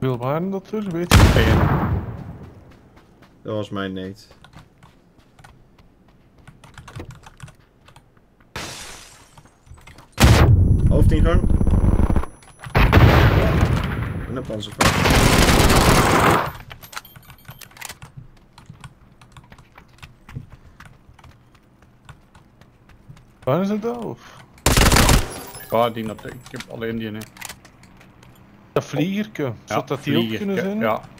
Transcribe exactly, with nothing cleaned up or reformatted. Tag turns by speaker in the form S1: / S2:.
S1: Hoeveel waren dat er? Weet je?
S2: Eén.
S3: Dat was mijn neet. Hoofdingang. En een panzervaart.
S1: Waar is het al?
S2: Ja, die dat, ik heb alleen die. Nee.
S1: Dat vliegerke. Zou dat die ook
S2: vlieger,
S1: kunnen zijn?
S2: Ja.